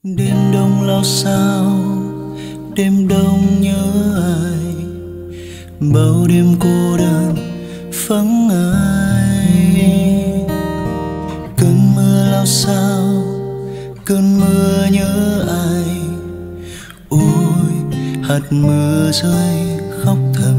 Đêm đông lao sao, đêm đông nhớ ai, bao đêm cô đơn vắng ai. Cơn mưa lao sao, cơn mưa nhớ ai, ôi hạt mưa rơi khóc thầm.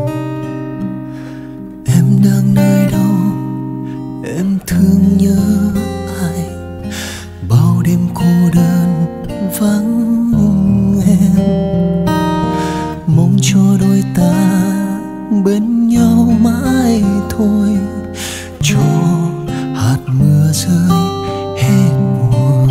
Em đang nơi đâu, em thương nhớ ai, bao đêm cô đơn vắng em. Mong cho đôi ta bên nhau mãi thôi, cho hạt mưa rơi hết buồn.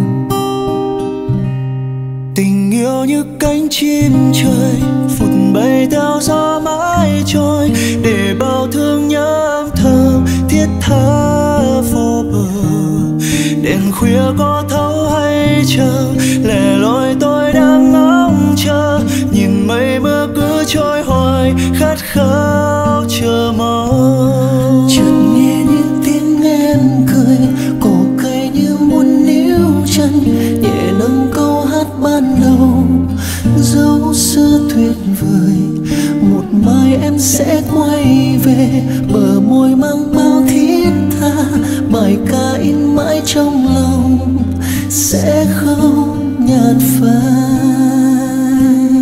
Tình yêu như cánh chim trời, phụt bay theo gió mãi trôi, để bao thương nhớ âm thầm thiết tha vô bờ. Đèn khuya có thấu hay chờ, lẻ loi tôi đang ngóng chờ, nhìn mây mưa cứ trôi hoài khát khao chờ mong. Chợt nghe những tiếng em cười, cổ cây như muốn níu chân, nhẹ nâng câu hát ban đầu dấu xưa tuyệt vời. Một mai em sẽ quay về, bờ môi mang bao thiết tha, bài ca in mãi trong lòng sẽ không nhạt phai.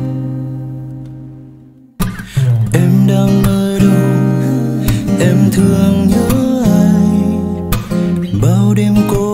Em đang nơi đâu, em thương nhớ ai, bao đêm cô